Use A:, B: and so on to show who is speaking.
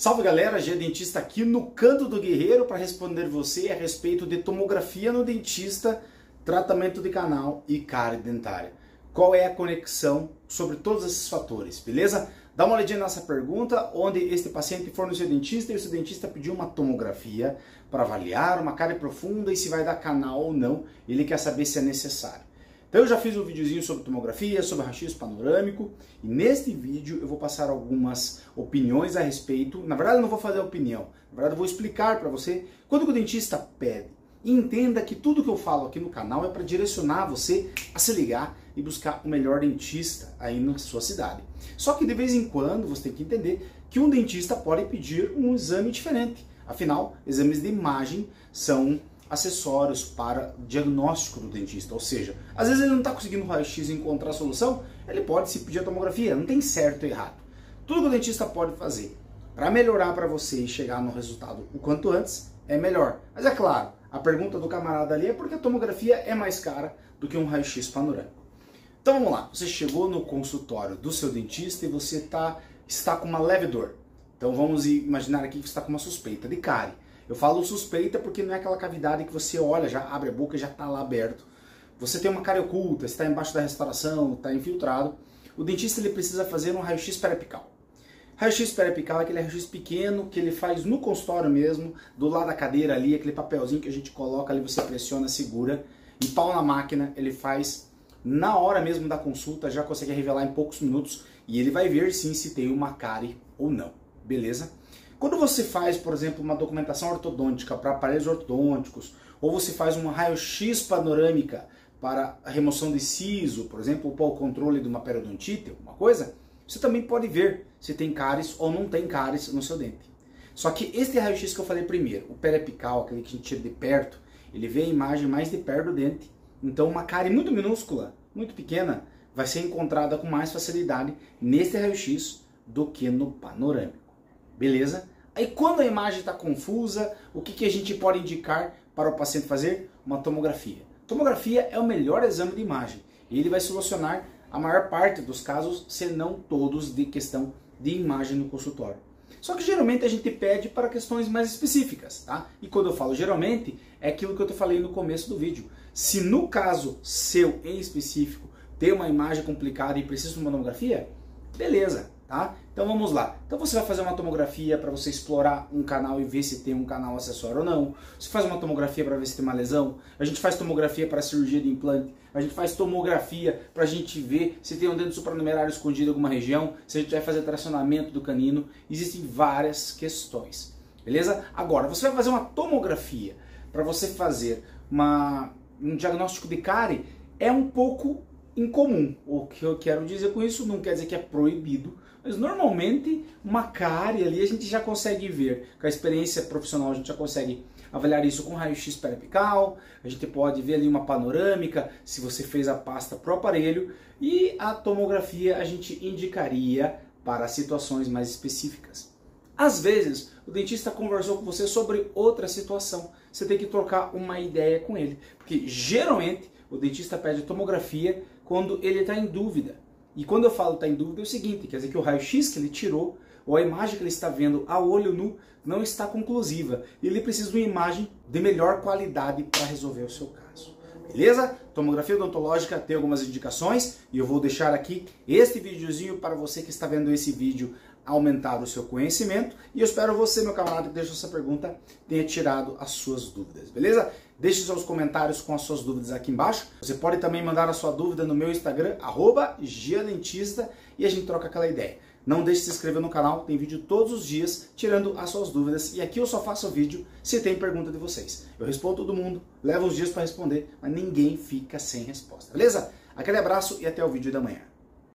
A: Salve galera, G Dentista aqui no Canto do Guerreiro para responder você a respeito de tomografia no dentista, tratamento de canal e cárie dentária. Qual é a conexão sobre todos esses fatores, beleza? Dá uma olhadinha nessa pergunta, onde este paciente for no seu dentista e o seu dentista pediu uma tomografia para avaliar uma cárie profunda e se vai dar canal ou não, ele quer saber se é necessário. Então eu já fiz um videozinho sobre tomografia, sobre raio-x panorâmico, e neste vídeo eu vou passar algumas opiniões a respeito. Na verdade eu não vou fazer opinião, na verdade eu vou explicar para você quando o dentista pede. E entenda que tudo que eu falo aqui no canal é para direcionar você a se ligar e buscar o melhor dentista aí na sua cidade. Só que de vez em quando você tem que entender que um dentista pode pedir um exame diferente. Afinal, exames de imagem são acessórios para diagnóstico do dentista, ou seja, às vezes ele não está conseguindo no raio-x encontrar a solução, ele pode se pedir a tomografia, não tem certo e errado. Tudo que o dentista pode fazer para melhorar para você e chegar no resultado o quanto antes é melhor. Mas é claro, a pergunta do camarada ali é porque a tomografia é mais cara do que um raio-x panorâmico. Então vamos lá, você chegou no consultório do seu dentista e você está com uma leve dor. Então vamos imaginar aqui que você está com uma suspeita de cárie. Eu falo suspeita porque não é aquela cavidade que você olha, já abre a boca e já está lá aberto. Você tem uma cárie oculta, está embaixo da restauração, está infiltrado. O dentista ele precisa fazer um raio-x periapical. Raio-x periapical é aquele raio-x pequeno que ele faz no consultório mesmo, do lado da cadeira ali, aquele papelzinho que a gente coloca ali, você pressiona, segura, e pau na máquina, ele faz na hora mesmo da consulta, já consegue revelar em poucos minutos, e ele vai ver sim se tem uma cárie ou não, beleza? Quando você faz, por exemplo, uma documentação ortodôntica para aparelhos ortodônticos, ou você faz uma raio-x panorâmica para a remoção de siso, por exemplo, ou para o controle de uma periodontite, alguma coisa, você também pode ver se tem cáries ou não tem cáries no seu dente. Só que este raio-x que eu falei primeiro, o periapical, aquele que a gente tira de perto, ele vê a imagem mais de perto do dente. Então uma cárie muito minúscula, muito pequena, vai ser encontrada com mais facilidade neste raio-x do que no panorâmico. Beleza? Aí quando a imagem está confusa, o que a gente pode indicar para o paciente fazer? Uma tomografia. Tomografia é o melhor exame de imagem. E ele vai solucionar a maior parte dos casos, se não todos, de questão de imagem no consultório. Só que geralmente a gente pede para questões mais específicas, tá? E quando eu falo geralmente, é aquilo que eu falei no começo do vídeo. Se no caso seu em específico tem uma imagem complicada e precisa de uma tomografia, beleza, tá? Então vamos lá. Então você vai fazer uma tomografia para você explorar um canal e ver se tem um canal acessório ou não. Você faz uma tomografia para ver se tem uma lesão. A gente faz tomografia para cirurgia de implante. A gente faz tomografia para a gente ver se tem um dente supranumerário escondido em alguma região. Se a gente vai fazer tracionamento do canino. Existem várias questões. Beleza? Agora, você vai fazer uma tomografia para você fazer um diagnóstico de cárie. É um pouco incomum. O que eu quero dizer com isso não quer dizer que é proibido, mas normalmente uma cárie ali a gente já consegue ver. Com a experiência profissional a gente já consegue avaliar isso com raio-x periapical, a gente pode ver ali uma panorâmica, se você fez a pasta pro aparelho, e a tomografia a gente indicaria para situações mais específicas. Às vezes o dentista conversou com você sobre outra situação, você tem que trocar uma ideia com ele, porque geralmente o dentista pede tomografia quando ele está em dúvida. E quando eu falo está em dúvida é o seguinte, quer dizer que o raio-x que ele tirou, ou a imagem que ele está vendo a olho nu, não está conclusiva. E ele precisa de uma imagem de melhor qualidade para resolver o seu caso. Beleza? Tomografia odontológica tem algumas indicações e eu vou deixar aqui este videozinho para você que está vendo esse vídeo aumentar o seu conhecimento. E eu espero você, meu camarada, que deixou essa pergunta, tenha tirado as suas dúvidas, beleza? Deixe seus comentários com as suas dúvidas aqui embaixo. Você pode também mandar a sua dúvida no meu Instagram, @giadentista, e a gente troca aquela ideia. Não deixe de se inscrever no canal, tem vídeo todos os dias tirando as suas dúvidas. E aqui eu só faço vídeo se tem pergunta de vocês. Eu respondo todo mundo, leva uns dias para responder, mas ninguém fica sem resposta, beleza? Aquele abraço e até o vídeo da manhã.